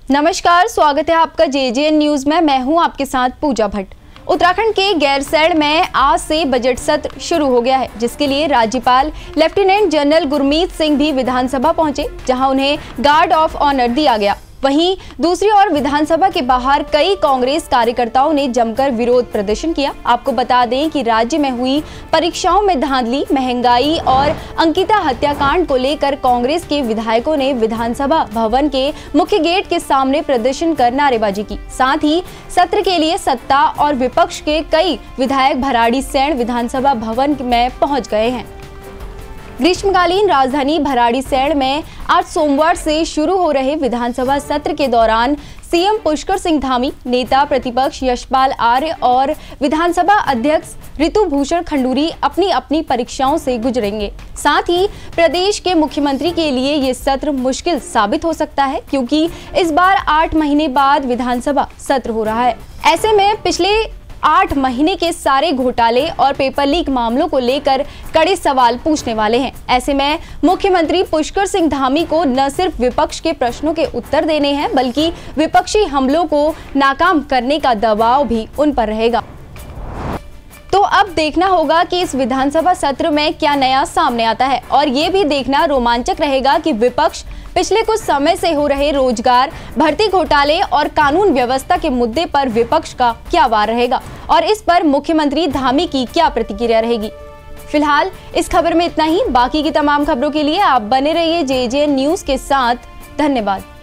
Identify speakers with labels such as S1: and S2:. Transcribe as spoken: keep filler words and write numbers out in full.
S1: नमस्कार, स्वागत है आपका जे जे एन न्यूज में। मैं हूं आपके साथ पूजा भट्ट। उत्तराखंड के गैरसैंण में आज से बजट सत्र शुरू हो गया है, जिसके लिए राज्यपाल लेफ्टिनेंट जनरल गुरमीत सिंह भी विधानसभा पहुंचे, जहां उन्हें गार्ड ऑफ ऑनर दिया गया। वहीं दूसरी ओर विधानसभा के बाहर कई कांग्रेस कार्यकर्ताओं ने जमकर विरोध प्रदर्शन किया। आपको बता दें कि राज्य में हुई परीक्षाओं में धांधली, महंगाई और अंकिता हत्याकांड को लेकर कांग्रेस के विधायकों ने विधानसभा भवन के मुख्य गेट के सामने प्रदर्शन कर नारेबाजी की। साथ ही सत्र के लिए सत्ता और विपक्ष के कई विधायक भराड़ीसैंण विधानसभा भवन में पहुंच गए हैं। ग्रीष्मकालीन राजधानी भराड़ीसैंण में आज सोमवार से शुरू हो रहे विधानसभा सत्र के दौरान सीएम पुष्कर सिंह धामी, नेता प्रतिपक्ष यशपाल आर्य और विधानसभा अध्यक्ष ऋतुभूषण खंडूरी अपनी अपनी परीक्षाओं से गुजरेंगे। साथ ही प्रदेश के मुख्यमंत्री के लिए ये सत्र मुश्किल साबित हो सकता है, क्योंकि इस बार आठ महीने बाद विधानसभा सत्र हो रहा है। ऐसे में पिछले आठ महीने के सारे घोटाले और पेपर लीक मामलों को लेकर कड़े सवाल पूछने वाले हैं। ऐसे में मुख्यमंत्री पुष्कर सिंह धामी को न सिर्फ विपक्ष के प्रश्नों के उत्तर देने हैं, बल्कि विपक्षी हमलों को नाकाम करने का दबाव भी उन पर रहेगा। तो अब देखना होगा कि इस विधानसभा सत्र में क्या नया सामने आता है, और ये भी देखना रोमांचक रहेगा कि विपक्ष पिछले कुछ समय से हो रहे रोजगार, भर्ती घोटाले और कानून व्यवस्था के मुद्दे पर विपक्ष का क्या वार रहेगा और इस पर मुख्यमंत्री धामी की क्या प्रतिक्रिया रहेगी। फिलहाल इस खबर में इतना ही। बाकी की तमाम खबरों के लिए आप बने रहिए जे जे एन न्यूज के साथ। धन्यवाद।